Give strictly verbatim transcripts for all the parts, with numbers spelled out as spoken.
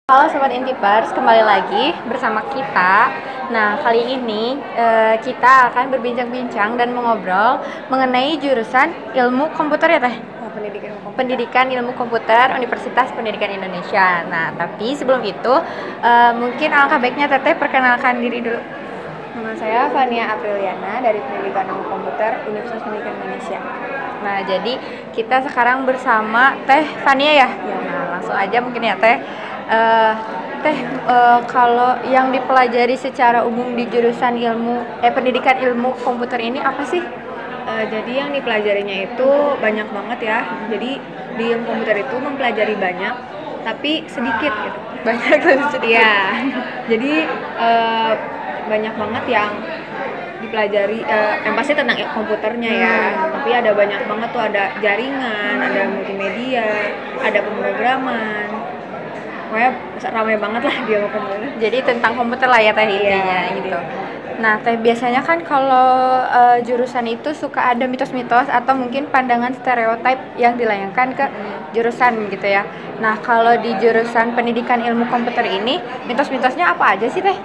Halo Sobat Intipers, kembali lagi bersama kita. Nah, kali ini uh, kita akan berbincang-bincang dan mengobrol mengenai jurusan ilmu komputer ya Teh? Oh, pendidikan ilmu komputer. Pendidikan Ilmu Komputer Universitas Pendidikan Indonesia. Nah, tapi sebelum itu uh, mungkin alangkah baiknya Teteh perkenalkan diri dulu. Nama saya Fania Apriliana dari Pendidikan Ilmu Komputer Universitas Pendidikan Indonesia. Nah, jadi kita sekarang bersama Teh Fania ya? Ya. Nah, langsung aja mungkin ya Teh. Uh, teh uh, kalau yang dipelajari secara umum di jurusan ilmu eh pendidikan ilmu komputer ini apa sih? Uh, jadi yang dipelajarinya itu banyak banget ya. Jadi di ilmu komputer itu mempelajari banyak, tapi sedikit gitu. Banyak tapi sedikit. Ya. Jadi uh, banyak banget yang dipelajari, uh, yang pasti tentang komputernya ya. Hmm. Tapi ada banyak banget tuh, ada jaringan, ada multimedia, ada pemrograman. Pokoknya ramai banget lah dia mau komputer. Jadi tentang komputer lah ya Teh intinya iya, gitu. Nah Teh biasanya kan kalau uh, jurusan itu suka ada mitos-mitos atau mungkin pandangan stereotip yang dilayangkan ke jurusan gitu ya. Nah kalau di jurusan pendidikan ilmu komputer ini mitos-mitosnya apa aja sih Teh?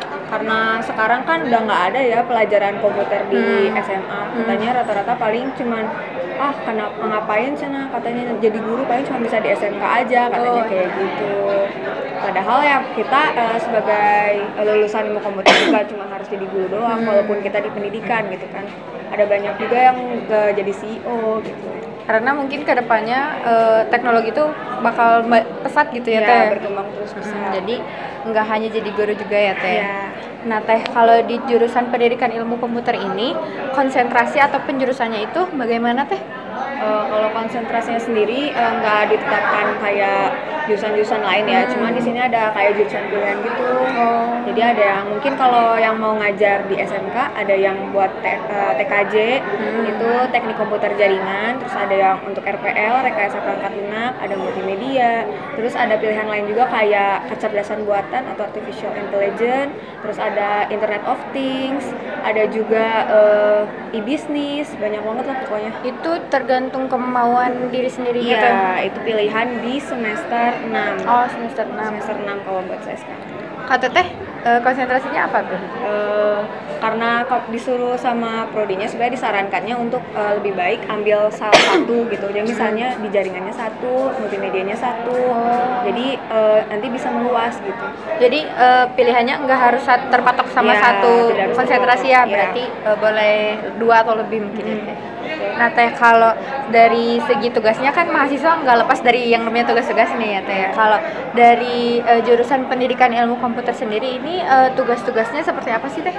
Karena sekarang kan udah nggak ada ya pelajaran komputer di hmm. S M A. Katanya hmm. rata-rata paling cuman ah kenapa ngapain sana, katanya jadi guru paling cuma bisa di S M K aja katanya. Oh. Kayak gitu. Padahal ya kita uh, sebagai lulusan ilmu komputer juga cuma harus jadi guru doang, hmm. walaupun kita di pendidikan gitu kan. Ada banyak juga yang uh, jadi C E O gitu. Karena mungkin kedepannya uh, teknologi itu bakal pesat gitu ya, ya Teh. Berkembang terus besar. Hmm, jadi nggak hanya jadi guru juga ya Teh. Ya. Nah Teh, kalau di jurusan pendidikan ilmu komputer ini konsentrasi atau penjurusannya itu bagaimana Teh? Uh, kalau konsentrasinya sendiri nggak uh, ditetapkan kayak jurusan-jurusan lain ya, hmm. cuma di sini ada kayak jurusan pilihan gitu. Oh. Jadi ada yang mungkin kalau yang mau ngajar di S M K ada yang buat te- uh, T K J, hmm. itu teknik komputer jaringan, terus ada yang untuk R P L, rekayasa perangkat lunak, ada multimedia, terus ada pilihan lain juga kayak kecerdasan buatan atau artificial intelligence, terus ada Internet of Things, ada juga uh, e-business, banyak banget lah pokoknya. Itu tergantung kemauan diri sendiri gitu. Iya, itu pilihan di semester enam. Oh, semester enam. Semester enam kalau buat saya sekarang. Kata Teh, uh, konsentrasinya apa tuh? Uh, karena disuruh sama prodinya sebenarnya disarankannya untuk uh, lebih baik ambil salah satu gitu. Jadi misalnya di jaringannya satu, multimedianya satu. Oh. Jadi uh, nanti bisa meluas gitu. Jadi uh, pilihannya nggak harus terpatok sama ya, satu konsentrasi ya, berarti ya. uh, boleh dua atau lebih mungkin hmm. ya. Nah Teh, kalau dari segi tugasnya kan mahasiswa nggak lepas dari yang namanya tugas-tugas nih ya Teh. Ya. Kalau dari uh, jurusan pendidikan ilmu komputer sendiri ini uh, tugas-tugasnya seperti apa sih Teh?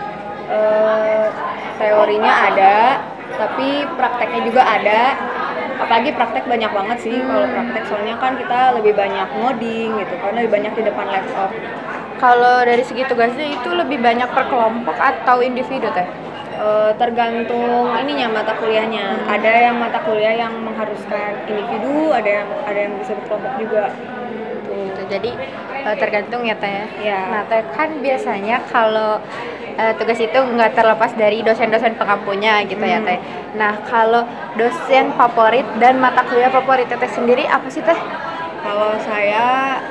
Uh, teorinya ada, tapi prakteknya juga ada. Apalagi praktek banyak banget sih. Hmm. Kalau praktek soalnya kan kita lebih banyak ngoding gitu, karena lebih banyak di depan laptop. Kalau dari segi tugasnya itu lebih banyak per kelompok atau individu Teh? Uh, tergantung ininya mata kuliahnya. Hmm. Ada yang mata kuliah yang mengharuskan individu, ada yang ada yang bisa berkelompok juga. Gitu. Jadi uh, tergantung ya Teh. Ya. Nah Teh, kan biasanya kalau uh, tugas itu nggak terlepas dari dosen-dosen pengampunya gitu hmm. ya Teh. Nah kalau dosen favorit dan mata kuliah favorit Teh sendiri apa sih Teh? Kalau saya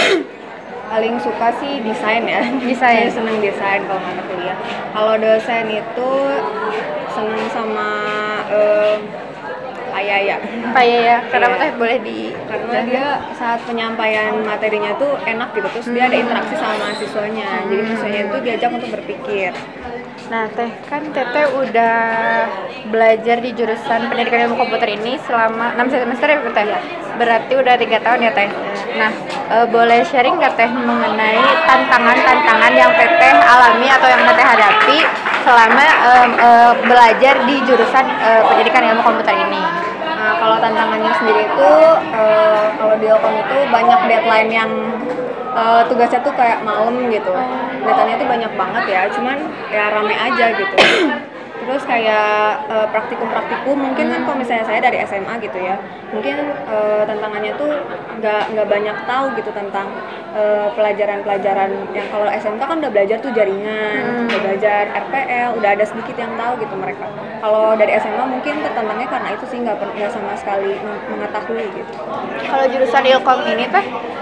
paling suka sih desain ya. Desain. Saya seneng desain kalau mata kuliah. Kalau dosen itu seneng sama uh, Pak Yaya. Pak Yaya, kenapa Teh boleh di? Karena dia saat penyampaian materinya tuh enak gitu, terus hmm. dia ada interaksi sama mahasiswanya. Hmm. Jadi mahasiswanya itu diajak untuk berpikir. Nah Teh, kan Teteh udah belajar di jurusan pendidikan ilmu komputer ini selama enam semester ya Teh? Ya. Berarti udah tiga tahun ya Teh? Nah, e, boleh sharing nggak Teh mengenai tantangan-tantangan yang Teteh alami atau yang Teteh hadapi selama e, e, belajar di jurusan e, pendidikan ilmu komputer ini? Nah, kalau tantangannya sendiri itu, e, kalau di Ilkom itu banyak deadline yang Uh, tugasnya tuh kayak malam gitu. Datanya tuh banyak banget ya, cuman ya rame aja gitu. Terus kayak uh, praktikum-praktikum mungkin kan kalau misalnya saya dari S M A gitu ya, mungkin uh, tantangannya tuh nggak nggak banyak tahu gitu tentang uh, pelajaran-pelajaran yang kalau S M K kan udah belajar tuh jaringan, hmm. udah belajar R P L, udah ada sedikit yang tahu gitu mereka. Kalau dari S M A mungkin tertantangnya karena itu sih nggak nggak sama sekali mengetahui gitu. Kalau jurusan Ilkom ini Teh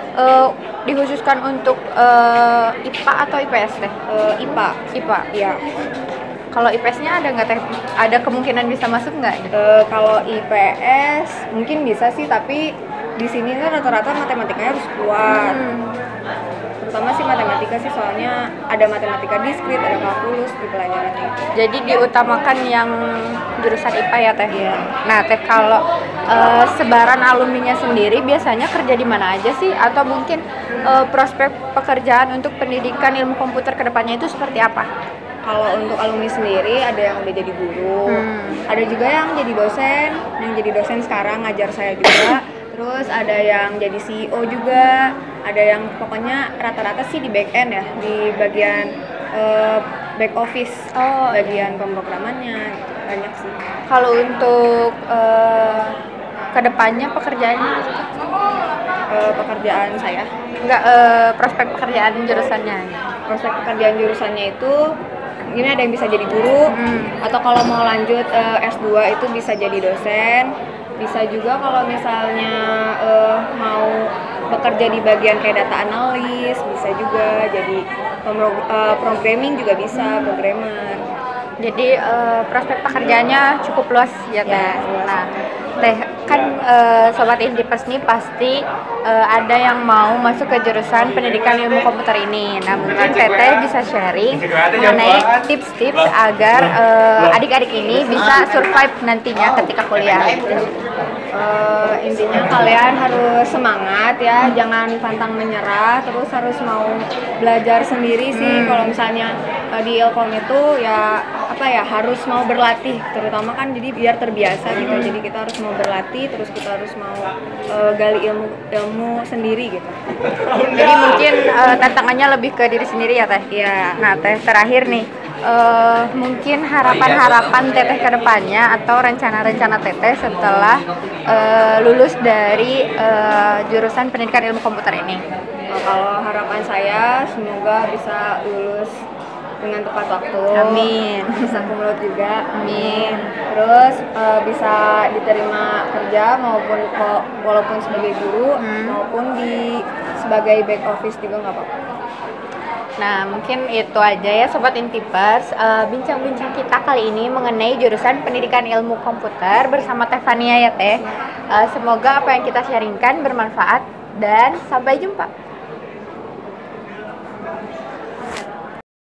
eh, dikhususkan untuk eh, I P A atau I P S teh? Eh, I P A. I P A. Iya. Kalau I P S-nya ada nggak teh? Ada kemungkinan bisa masuk nggak? Eh, kalau I P S mungkin bisa sih, tapi di sini kan rata-rata matematikanya harus kuat. Hmm. Terutama sih matematika sih, soalnya ada matematika diskrit, ada kalkulus di pelajarannya itu. Jadi diutamakan yang jurusan I P A ya teh? Iya. Nah teh, kalau eh, sebaran alumninya sendiri biasanya kerja di mana aja sih? Atau mungkin eh, prospek pekerjaan untuk pendidikan ilmu komputer kedepannya itu seperti apa? Kalau untuk alumni sendiri ada yang udah jadi guru, Hmm. ada juga yang jadi dosen, yang jadi dosen sekarang ngajar saya juga. Terus ada yang jadi C E O juga, ada yang pokoknya rata-rata sih di back end ya, di bagian eh, back office, Oh, bagian pemrogramannya gitu. Banyak sih. kalau untuk eh, kedepannya pekerjaannya Eh, pekerjaan saya, nggak eh, prospek pekerjaan jurusannya? prospek pekerjaan jurusannya itu ini ada yang bisa jadi guru, Hmm. atau kalau mau lanjut eh, S dua itu bisa jadi dosen. Bisa juga kalau misalnya eh, mau bekerja di bagian kayak data analis, bisa juga jadi pemro- eh, programming juga bisa, programmer. Jadi eh, prospek pekerjaannya cukup luas ya teh. Ya, luas. Nah, teh kan eh, sobat Indipers nih pasti eh, ada yang mau masuk ke jurusan pendidikan ilmu komputer ini. Nah, mungkin teteh bisa sharing mengenai tips-tips agar eh, adik-adik ini bisa survive nantinya ketika kuliah. Eh, intinya kalian harus semangat ya, jangan pantang menyerah, terus harus mau belajar sendiri sih. Kalau misalnya eh, di Ilkom itu ya apa ya, harus mau berlatih, terutama kan jadi biar terbiasa gitu. Jadi kita harus mau berlatih, terus kita harus mau eh, gali ilmu ilmu sendiri gitu. Jadi mungkin eh, tantangannya lebih ke diri sendiri ya teh. Ya, Nah, teh terakhir nih, eh, mungkin harapan-harapan teteh ke depannya atau rencana-rencana teteh setelah eh, lulus dari eh, jurusan pendidikan ilmu komputer ini. eh, kalau harapan saya semoga bisa lulus dengan tepat waktu. Amin. Bisa kumlot juga. Amin. Terus eh, bisa diterima kerja maupun ko- walaupun sebagai guru Hmm. maupun di sebagai back office juga nggak apa-apa. Nah, mungkin itu aja ya Sobat Intipers, eh, bincang-bincang kita kali ini mengenai jurusan pendidikan ilmu komputer bersama Teh Fania ya Teh. Eh, semoga apa yang kita sharingkan bermanfaat dan sampai jumpa.